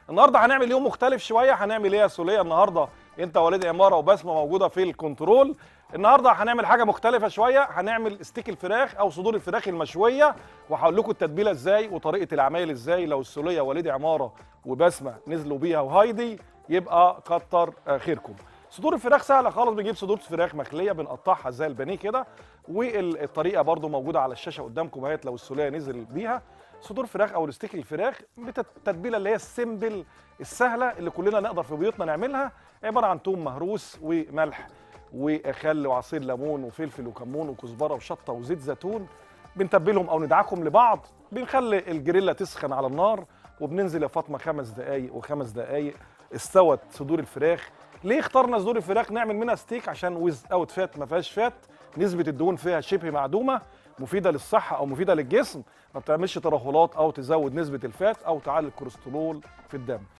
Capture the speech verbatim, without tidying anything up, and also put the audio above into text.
النهارده هنعمل يوم مختلف شويه. هنعمل ايه يا سوليه النهارده؟ انت وليد عماره وبسمه موجوده في الكنترول. النهارده هنعمل حاجه مختلفه شويه، هنعمل ستيك الفراخ او صدور الفراخ المشويه، وهقول لكم التتبيله ازاي وطريقه العمايل ازاي. لو السوليه وليد عماره وبسمه نزلوا بيها وهايدي يبقى كتر خيركم. صدور الفراخ سهله خالص، بنجيب صدور فراخ مخليه بنقطعها زي البانيه كده، والطريقه برده موجوده على الشاشه قدامكم اهيت لو السوليه نزل بيها. صدور فراخ او الستيك الفراخ بالتتبيله اللي هي السيمبل السهله اللي كلنا نقدر في بيوتنا نعملها، عباره عن توم مهروس وملح وخل وعصير ليمون وفلفل وكمون وكزبره وشطه وزيت زيتون. بنتبلهم او ندعكهم لبعض، بنخلي الجريلا تسخن على النار، وبننزل يا فاطمه خمس دقائق وخمس دقائق استوت صدور الفراخ. ليه اخترنا صدور الفراخ نعمل منها ستيك؟ عشان ويز اوت فات، ما فيهاش فات، نسبه الدهون فيها شبه معدومه، مفيده للصحه او مفيده للجسم، ما بتعملش ترهلات او تزود نسبه الفات او تعلي الكوليسترول في الدم.